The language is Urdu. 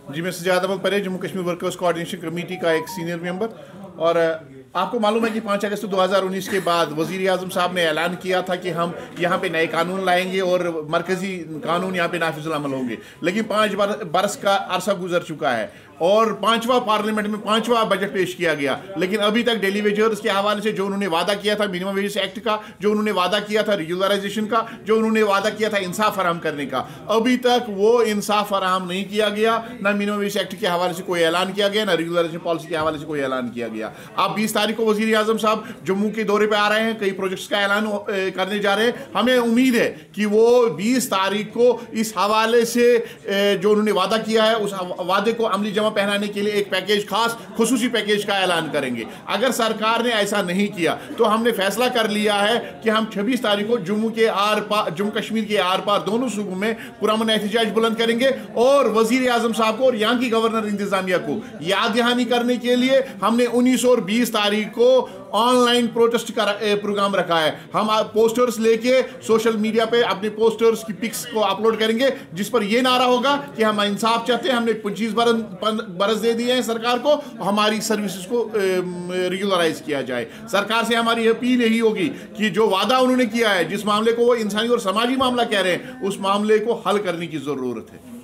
جی میں Sajjad Ahmad Parray Jammu Kashmir workers coordination committee کا ایک سینئر ممبر، اور آپ کو معلوم ہے کہ 5 اگست 2019 کے بعد وزیر اعظم صاحب نے اعلان کیا تھا کہ ہم یہاں پہ نئے قانون لائیں گے اور مرکزی قانون یہاں پہ نافذ العمل ہوں گے، لیکن 5 برس کا عرصہ گزر چکا ہے اور 5واں پارلیمنٹ میں 5واں بجٹ پیش کیا گیا، لیکن ابھی تک ڈیلی ویجرز کے حوالے سے جو انہوں نے وعدہ کیا تھا منیمم ویجز ایکٹ کا، جو انہوں نے وعدہ کیا تھا ریگولرائزیشن کا، جو انہوں نے وعدہ کیا تھا انصاف فراہم کرنے کا، ابھی تک وہ انصاف فراہم نہیں کیا گیا، نہ منیمم ویج ایکٹ کے حوالے سے کوئی اعلان کیا گیا، نہ ریگولرائزیشن پالیسی کے حوالے سے کوئی اعلان کیا گیا۔ اب 20 تاریخ کو وزیر اعظم صاحب جموں کے دورے پہ آ رہے ہیں، کئی پروجیکٹس کا اعلان کرنے جا رہے ہیں، ہمیں امید ہے کہ وہ 20 تاریخ کو اس حوالے سے جو انہوں نے وعدہ کیا ہے اس وعدے کو عملی جمع پہنانے کے لیے ایک پیکیج، خاص خصوصی پیکیج کا اعلان کریں گے۔ اگر سرکار نے ایسا نہیں کیا تو ہم نے فیصلہ کر لیا ہے کہ ہم 26 تاریخ کو جموں کشمیر کے آر پار دونوں صوبوں میں پرامن احتجاج بلند کریں گے، اور وزیر اعظم صاحب کو اور یہاں کی گورنر انتظامیہ کو یاد دہانی کرنے کے لیے ہم نے 19 اور 20 تاریخ کو آن لائن پروٹیسٹ کا پروگرام رکھا ہے۔ ہم پوسٹرز لے کے سوشل میڈیا پہ اپنے پوسٹرز کی پکس کو اپلوڈ کریں گے، جس پر یہ نعرہ ہوگا کہ ہم انصاف چاہتے ہیں، ہم نے 25 برس دے دیے ہیں سرکار کو، ہماری سروسز کو ریگولرائز کیا جائے۔ سرکار سے ہماری اپیل یہی ہوگی کہ جو وعدہ انہوں نے کیا ہے، جس معاملے کو وہ انسانی اور سماجی معاملہ کہہ رہے ہیں، اس معاملے کو حل کرنے کی ضرورت ہے۔